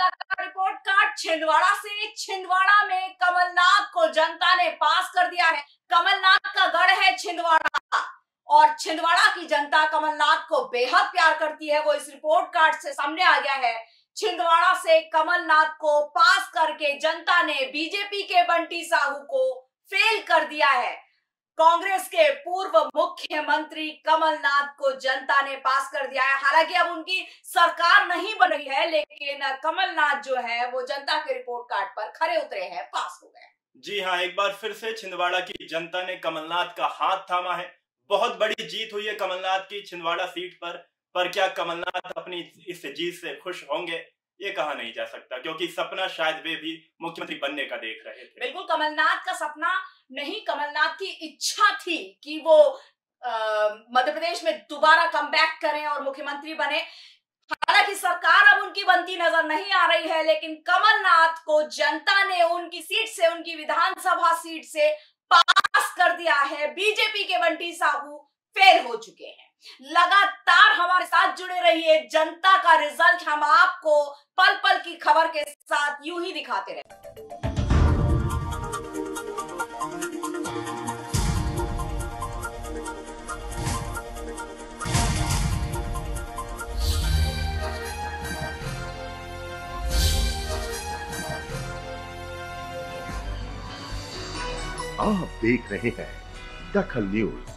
जनता का report card Chhindwara से। छिंदवाड़ा में कमलनाथ को जनता ने पास कर दिया है। कमलनाथ का गढ़ है छिंदवाड़ा और छिंदवाड़ा की जनता कमलनाथ को बेहद प्यार करती है। वो इस रिपोर्ट कार्ड से सामने आ गया है। छिंदवाड़ा से कमलनाथ को पास करके जनता ने बीजेपी के बंटी साहू को फेल कर दिया है। कांग्रेस के पूर्व मुख्यमंत्री कमलनाथ को जनता ने पास कर दिया है। हालांकि अब उनकी सरकार नहीं बन रही है, लेकिन कमलनाथ जो है वो जनता के रिपोर्ट कार्ड पर खरे उतरे हैं, पास हो गए। जी हाँ, एक बार फिर से छिंदवाड़ा की जनता ने कमलनाथ का हाथ थामा है। बहुत बड़ी जीत हुई है कमलनाथ की छिंदवाड़ा सीट पर क्या कमलनाथ अपनी इस जीत से खुश होंगे? ये कहा नहीं जा सकता, क्योंकि सपना शायद वे भी मुख्यमंत्री बनने का देख रहे थे। बिल्कुल, कमलनाथ का सपना नहीं, कमलनाथ की इच्छा थी कि वो मध्य प्रदेश में दोबारा कमबैक करें और मुख्यमंत्री बने। हालांकि सरकार अब उनकी बनती नजर नहीं आ रही है, लेकिन कमलनाथ को जनता ने उनकी सीट से, उनकी विधानसभा सीट से पास कर दिया है। बीजेपी के बंटी साहू फेल हो चुके हैं। लगातार हमारे साथ जुड़े रहिए। जनता का रिजल्ट हम आपको पल पल की खबर के साथ यूं ही दिखाते रहे। आप देख रहे हैं दखल न्यूज।